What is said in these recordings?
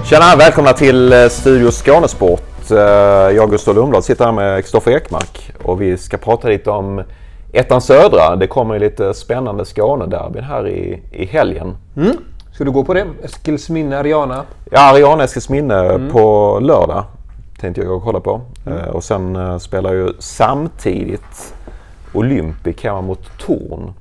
Tjena, välkomna till Studio Skånesport. Jag Gustav Lundblad sitter här med Kristoffer Ekmark och vi ska prata lite om Ettan Södra. Det kommer lite spännande Skånederbyn här i helgen. Ska du gå på det? Eskilsminne, Ariana? Ja, Ariana Eskilsminne på lördag tänkte jag kolla på. Och sen spelar ju samtidigt Olympic hemma mot Torn.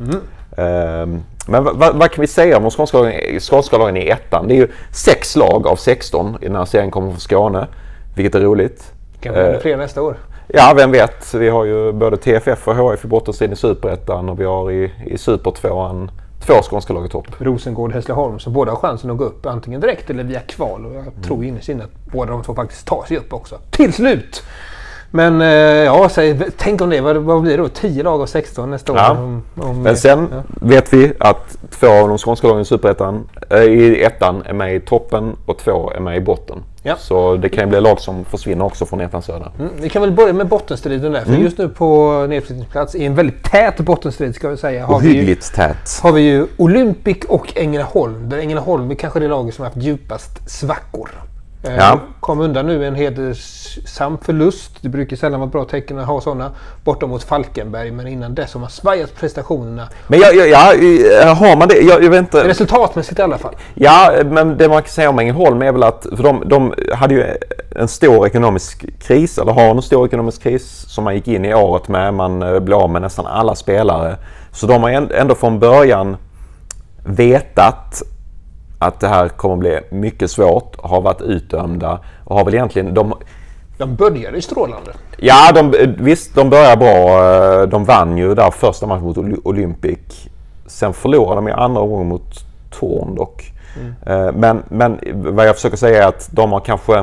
Men vad kan vi säga om de skånska lagen i ettan? Det är ju 6 lag av 16 i den här serien kommer från Skåne, vilket är roligt. Kan vi ha fler nästa år? Ja, vem vet. Vi har ju både TFF och HF i bottenstriden i Superettan och vi har i Supertvåan 2 skånska lag i topp. Rosengård, Hässleholm, så båda har chansen att gå upp antingen direkt eller via kval. Och jag tror innerst inne att båda de två faktiskt tar sig upp också. Till slut! Men ja, tänk om det. Vad blir det då? 10 lag av 16 nästa år? Men sen vet vi att 2 av de skånska lagen i Superettan i ettan är med i toppen och 2 är med i botten. Ja. Så det kan ju bli lag som försvinner också från Ettan Södra. Vi kan väl börja med bottenstriden där. För just nu på nedflyttningsplats i en väldigt tät bottenstrid ska vi säga. Hyggligt tät. Har vi ju Olympic och Ängelholm. Där Ängelholm är kanske det laget som har haft djupast svackor. Kom undan nu en hedersam förlust. Det brukar sällan vara bra tecken att ha sådana borta mot Falkenberg, men innan dess har man svajat prestationerna. Men har man det? Jag vet inte. Resultatmässigt i alla fall. Ja, men det man kan säga om Ängelholm är väl att för de hade ju en stor ekonomisk kris, eller har en stor ekonomisk kris som man gick in i året med. Man blev av med nästan alla spelare. Så de har ändå från början vetat att det här kommer bli mycket svårt, har varit utdömda och har väl egentligen... De började i strålande. Ja, de började bra. De vann ju där första matchen mot Olympic. Sen förlorade de i andra omgången mot Torn dock. Men vad jag försöker säga är att de har kanske...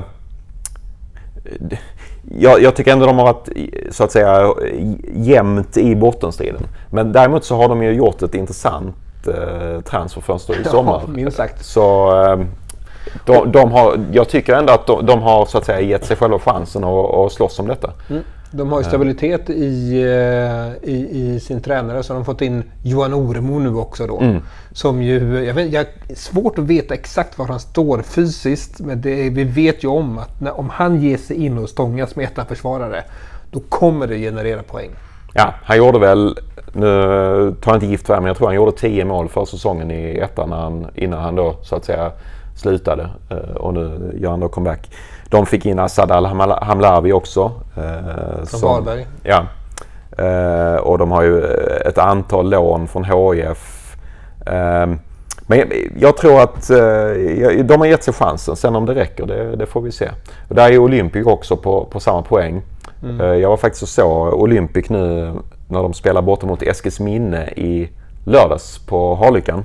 Jag tycker ändå de har varit så att säga jämnt i bottenstriden. Men däremot så har de ju gjort ett intressant transferfönster i sommar. Ja, minst sagt. Så jag tycker ändå att de har så att säga gett sig själva chansen att slåss om detta. De har ju stabilitet i sin tränare, så de har fått in Johan Oremo nu också då. Som ju, jag är svårt att veta exakt var han står fysiskt, men vi vet ju om att om han ger sig in och stångas med ettanförsvarare, då kommer det generera poäng. Ja, han gjorde väl, nu tar jag inte gift för men jag tror han gjorde 10 mål för säsongen i ettan innan han då så att säga slutade, och nu gör han då comeback. De fick in Asad Al-Hamlawi också. Från Varberg. Ja. Och de har ju ett antal lån från HIF. Men jag tror att de har gett sig chansen. Sen om det räcker, det får vi se. Och där är Olympic också på samma poäng. Jag var faktiskt och så Olympic nu när de spelar borta mot Eskilsminne i lördags på Harlyckan.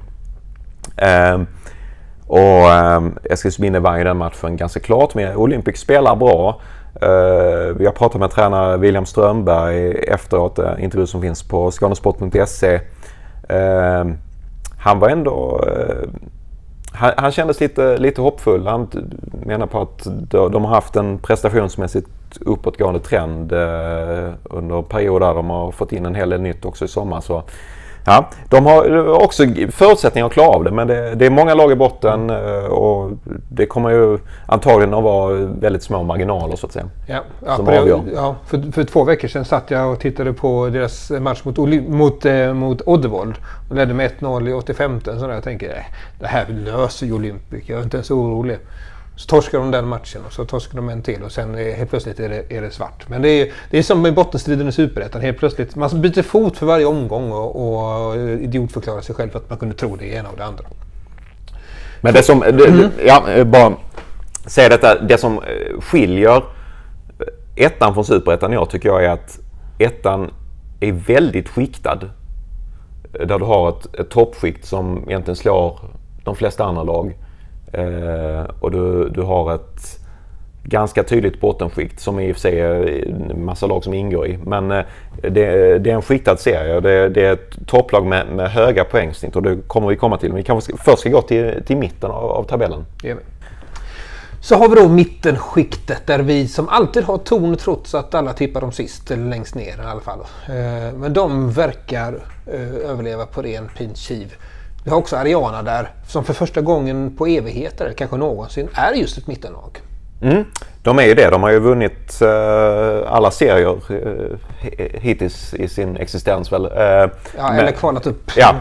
Eskilsminne vann ju den matchen ganska klart, men Olympic spelar bra. Vi har pratat med tränare William Strömberg efteråt, intervju som finns på skånesport.se. Han var ändå... Han kändes lite hoppfull. Han menar på att de har haft en prestationsmässigt uppåtgående trend under perioder. De har fått in en hel del nytt också i sommar. Så, ja, de har också förutsättningar att klara av det, men det är många lag i botten och det kommer ju antagligen att vara väldigt små marginaler så att säga. För 2 veckor sedan satt jag och tittade på deras match mot Oddevold och ledde med 1-0 i 85. Så jag tänker, det här löser ju Olympic, jag är inte ens orolig. Så torskar de den matchen och så torskar de en till och sen helt plötsligt är det svart. Men det är som med bottenstriden i Superettan. Helt plötsligt, man byter fot för varje omgång och idiotförklarar sig själv för att man kunde tro det ena och det andra. Men det som, bara säga detta, det som skiljer ettan från Superettan tycker jag är att ettan är väldigt skiktad. Där du har ett toppskikt som egentligen slår de flesta andra lag. Och du har ett ganska tydligt bottenskikt som i och för sig är en massa lag som ingår i. Men det är en skiktad serie. Det är ett topplag med höga poängsnitt och det kommer vi komma till. Men vi kanske först ska gå till mitten av tabellen. Så har vi då mittenskiktet där vi som alltid har ton trots att alla tippar dem sist eller längst ner i alla fall. Men de verkar överleva på ren princip. Vi har också Ariana där som för första gången på evigheter, eller kanske någonsin, är just ett mittenlag. De är ju det. De har ju vunnit alla serier hittills i sin existens väl. Eller kvalat upp. Ja.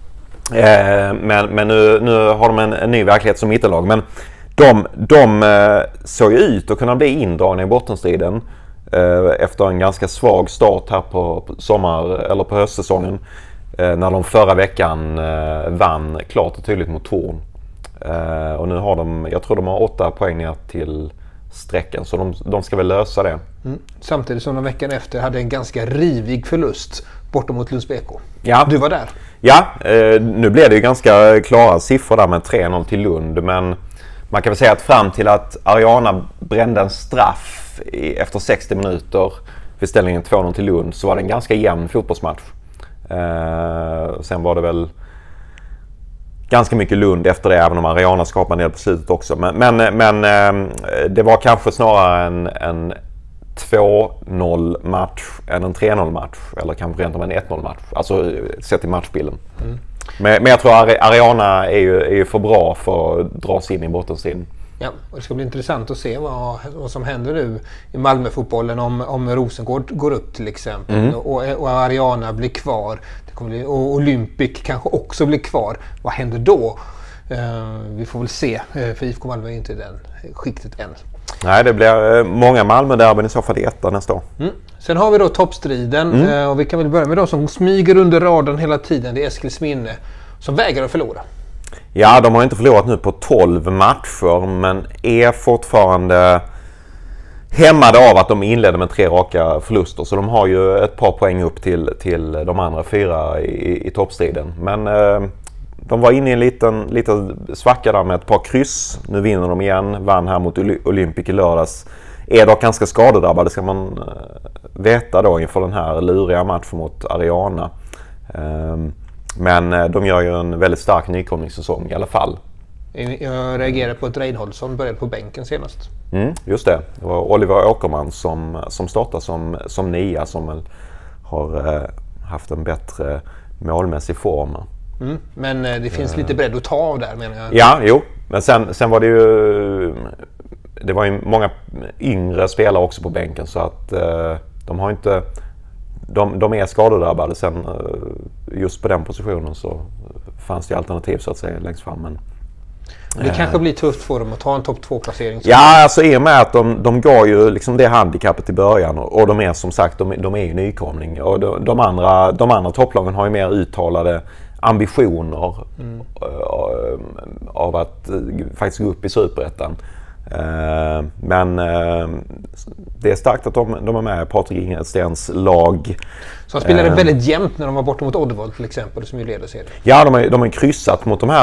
Men nu har de en ny verklighet som mittenlag. Men de såg ju ut att kunna bli indragna i bottenstriden efter en ganska svag start här på på höstsäsongen. När de förra veckan vann klart och tydligt mot Torn. Och nu har jag tror de har 8 poäng ner till sträckan, så de ska väl lösa det. Samtidigt som de veckan efter hade en ganska rivig förlust bortom mot Lunds BK. Ja. Du var där. Ja, nu blev det ju ganska klara siffror där med 3-0 till Lund, men man kan väl säga att fram till att Ariana brände en straff efter 60 minuter vid ställningen 2-0 till Lund så var det en ganska jämn fotbollsmatch. Sen var det väl ganska mycket Lund efter det, även om Ariana skapade en del på slutet också. Men det var kanske snarare en 2-0 match än en 3-0 match. Eller kanske rent om en 1-0 match. Alltså sett i matchbilden. Men jag tror Ariana är ju för bra för att dra sig in i bottenstriden. Ja, och det ska bli intressant att se vad som händer nu i Malmöfotbollen om Rosengård går upp till exempel och Ariana blir kvar. Och Olympic kanske också blir kvar. Vad händer då? Vi får väl se, för IFK Malmö är inte i den skiktet än. Nej, det blir många Malmö-derbyn i så fall i ettan nästa år. Sen har vi då toppstriden och vi kan väl börja med de som smyger under raden hela tiden. Det är Eskilsminne som vägrar att förlora. Ja, de har inte förlorat nu på 12 matcher, men är fortfarande hämmade av att de inledde med 3 raka förluster. Så de har ju ett par poäng upp till de andra 4 i toppstriden. Men de var inne i en liten svacka där med ett par kryss. Nu vinner de igen, vann här mot Olympic i lördags. Är dock ganska skadedrabbade, ska man veta då inför den här luriga matchen mot Ariana. Men de gör ju en väldigt stark nykomlingssäsong i alla fall. Jag reagerade på att Reinhold som började på bänken senast. Just det. Det var Oliver Åkerman som startade som nia, som väl har haft en bättre målmässig form. Men det finns lite bredd att ta av där, menar jag. Ja, jo. Men sen var det ju... Det var ju många yngre spelare också på bänken, så att de har inte... De är skadedrabbade. Sen just på den positionen så fanns det alternativ så att säga längst fram. Men det kanske blir tufft för dem att ta en topp 2-placering. Ja, alltså i och med att de gav ju liksom det handikappet i början, och de är som sagt de är ju nykomling, och de andra topplagen har ju mer uttalade ambitioner av att faktiskt gå upp i Superettan. Men det är starkt att de är med Patrik Ingelstens lag. Som spelade väldigt jämnt när de var borta mot Oddevold till exempel, som ju leder serien. Ja, de har kryssat mot de här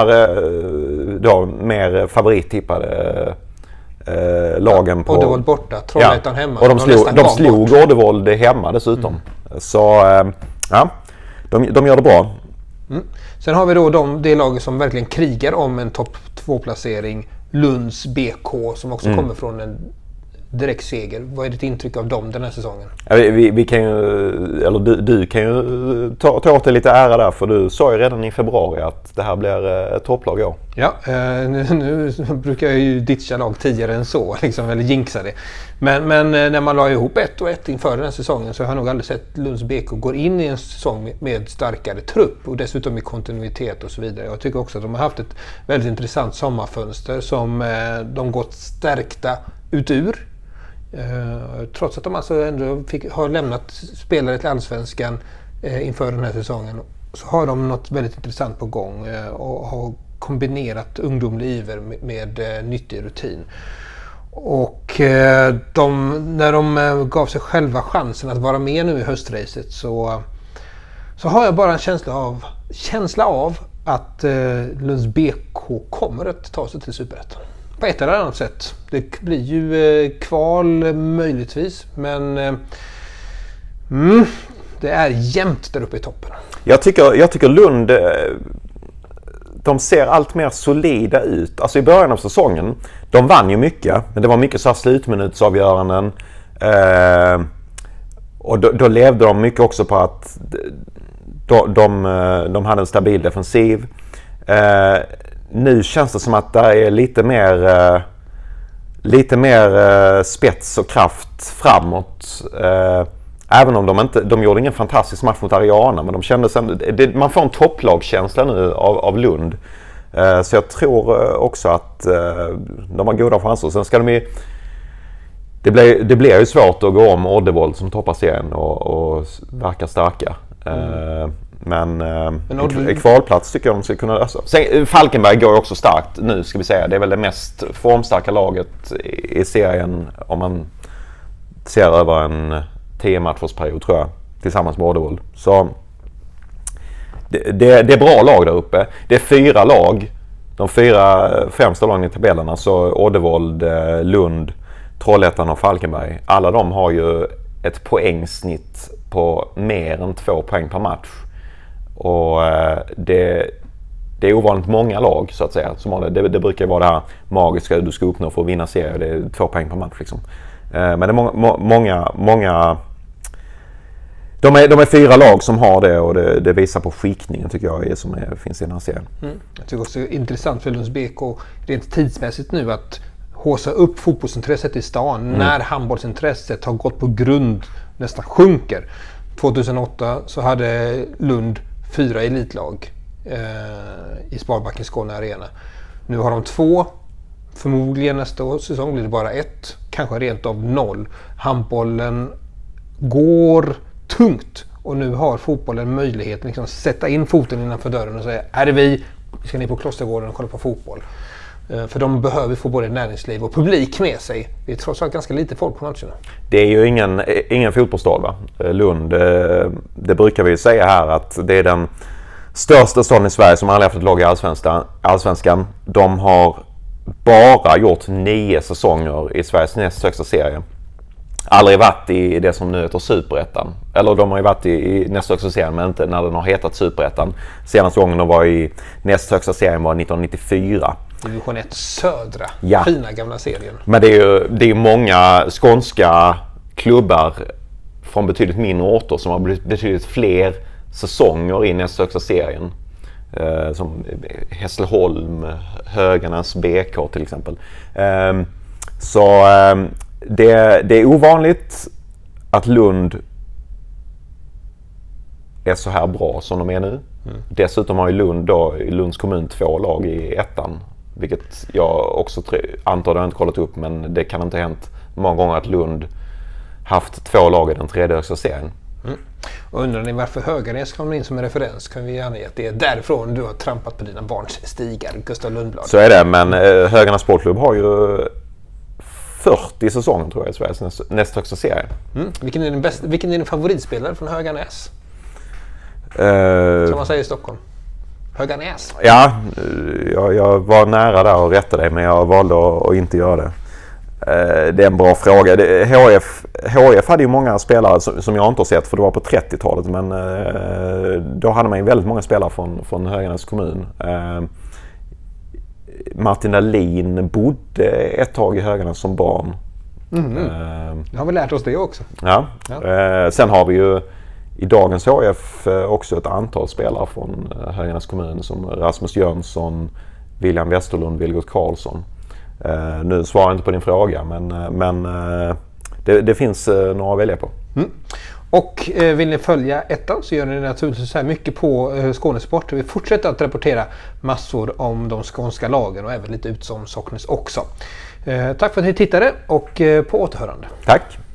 mer favorittippade lagen på Oddevold borta, Trollhättan hemma. Och de slog Oddevold hemma dessutom. Så ja, de gör det bra. Sen har vi då det laget som verkligen krigar om en topp 2-placering, Lunds BK, som också kommer från en direkt seger. Vad är ditt intryck av dem den här säsongen? Ja, vi kan ju, eller du kan ju ta åt dig lite ära där, för du sa ju redan i februari att det här blir ett topplag i år. Ja, nu brukar jag ju ditcha lag tidigare än så, liksom, eller jinxa det. Men när man la ihop 1 och 1 inför den här säsongen, så har jag nog aldrig sett Lunds BK går in i en säsong med starkare trupp och dessutom i kontinuitet och så vidare. Jag tycker också att de har haft ett väldigt intressant sommarfönster som de gått stärkta ut ur. Trots att de alltså ändå har lämnat spelare till Allsvenskan inför den här säsongen, så har de något väldigt intressant på gång och har kombinerat ungdomlig iver med nyttig rutin. Och när de gav sig själva chansen att vara med nu i höstracet, så har jag bara en känsla av att Lunds BK kommer att ta sig till Superettan. På ett eller annat sätt. Det blir ju kval möjligtvis, men det är jämnt där uppe i toppen. Jag tycker Lund, de ser allt mer solida ut. Alltså i början av säsongen, de vann ju mycket, men det var mycket så här slutminutsavgöranden. Och då levde de mycket också på att de hade en stabil defensiv. Nu känns det som att det är lite mer spets och kraft framåt. Även om de gjorde ingen fantastisk match mot Ariana, men de kände man får en topplagskänsla nu av Lund. Så jag tror också att de har goda chanser. Sen ska det blir ju svårt att gå om Oddevold som toppar serien och verkar starka. Men i kvalplats tycker jag de ska kunna lösa. Sen, Falkenberg går ju också starkt nu, ska vi säga. Det är väl det mest formstarka laget i serien om man ser över en 10-matchersperiod, tror jag, tillsammans med Oddevold. Så det är bra lag där uppe. Det är 4 lag. De 4 främsta lagen i tabellerna, så Oddevold, Lund, Trollhättan och Falkenberg. Alla de har ju ett poängsnitt på mer än 2 poäng per match. Och det är ovanligt många lag, så att säga, som har det. Det brukar vara det här magiska du ska uppnå för att vinna serier. Det är 2 poäng per match liksom. Men det är många. De är 4 lag som har det, och det visar på skiktningen, tycker jag, finns i den här serien. Jag tycker också det är intressant för Lunds BK rent tidsmässigt nu att håsa upp fotbollsintresset i stan när handbollsintresset har gått på grund, nästan sjunker. 2008 så hade Lund 4 elitlag i Sparbanken Skåne Arena. Nu har de 2. Förmodligen nästa säsong blir det bara 1. Kanske rent av 0. Handbollen går tungt. Och nu har fotbollen möjlighet att liksom sätta in foten innanför dörren och säga: är det vi ska ner på Klostergården och kolla på fotboll. För de behöver få både näringsliv och publik med sig. Det är trots allt ganska lite folk på matcherna. Det är ju ingen fotbollsstad, va? Lund, det brukar vi ju säga här att det är den största staden i Sverige som aldrig haft ett lag i Allsvenskan. De har bara gjort 9 säsonger i Sveriges näst högsta serie. Aldrig varit i det som nu heter Superettan. Eller de har ju varit i näst högsta serien, men inte när den har hetat Superettan. Senaste gången de var i näst högsta serien var 1994. Division 1 södra, fina gamla serien. Men det är många skånska klubbar från betydligt mindre orter som har betydligt fler säsonger i näst högsta serien. Som Hässleholm, Höganäs, BK till exempel. Det är ovanligt att Lund är så här bra som de är nu. Dessutom har ju Lunds kommun 2 lag i ettan. Vilket jag också antar, det har jag inte kollat upp, men det kan inte ha hänt många gånger att Lund haft 2 lag i den 3:e högsta serien. Och undrar ni varför Höganäs kom in som en referens, kan vi gärna ge att det är därifrån du har trampat på dina barns stigar, Gustav Lundblad. Så är det, men Höganäs Sportklubb har ju 40 säsonger, tror jag, i Sveriges näst högsta serie. Vilken är din favoritspelare från Höganäs? Som man säger i Stockholm. Höganäs. Ja, jag var nära där och rättade dig, men jag valde att inte göra det. Det är en bra fråga. HF hade ju många spelare som jag inte har sett, för det var på 30-talet, men då hade man ju väldigt många spelare från Höganäs kommun. Martin Dahlin bodde ett tag i Höganäs som barn. Har vi lärt oss det också. Ja. Sen har vi ju i dagens HF också ett antal spelare från Höganäs kommun som Rasmus Jönsson, William Westerlund, Vilgot Karlsson. Nu svarar jag inte på din fråga, men det finns några att välja på. Och vill ni följa ettan så gör ni naturligtvis så här mycket på Skånesport. Vi fortsätter att rapportera massor om de skånska lagen och även lite ut som Socknes också. Tack för att ni tittade och på återhörande. Tack!